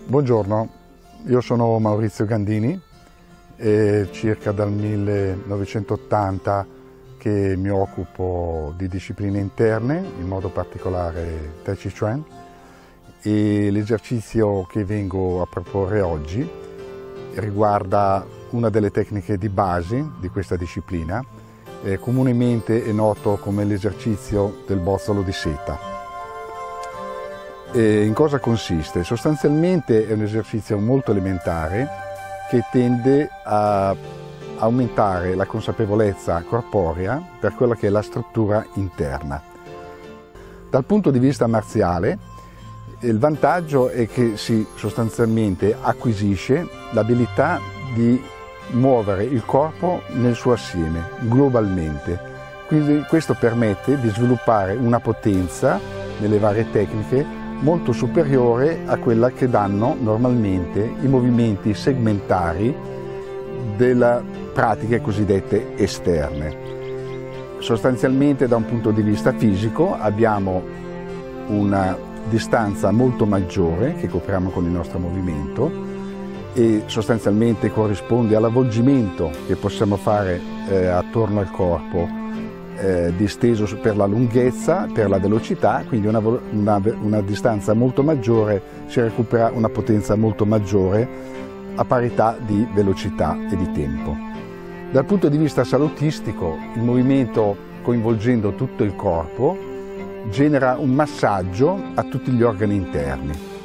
Buongiorno, io sono Maurizio Gandini, è circa dal 1980 che mi occupo di discipline interne, in modo particolare Tai Chi Chuan, e l'esercizio che vengo a proporre oggi riguarda una delle tecniche di base di questa disciplina, comunemente è noto come l'esercizio del bozzolo di seta. In cosa consiste? Sostanzialmente è un esercizio molto elementare che tende a aumentare la consapevolezza corporea per quella che è la struttura interna. Dal punto di vista marziale, il vantaggio è che si sostanzialmente acquisisce l'abilità di muovere il corpo nel suo assieme, globalmente. Quindi questo permette di sviluppare una potenza nelle varie tecniche molto superiore a quella che danno normalmente i movimenti segmentari delle pratiche cosiddette esterne. Sostanzialmente, da un punto di vista fisico, abbiamo una distanza molto maggiore che copriamo con il nostro movimento e sostanzialmente corrisponde all'avvolgimento che possiamo fare attorno al corpo, disteso per la lunghezza, per la velocità, quindi una distanza molto maggiore, si recupera una potenza molto maggiore a parità di velocità e di tempo. Dal punto di vista salutistico, il movimento coinvolgendo tutto il corpo genera un massaggio a tutti gli organi interni.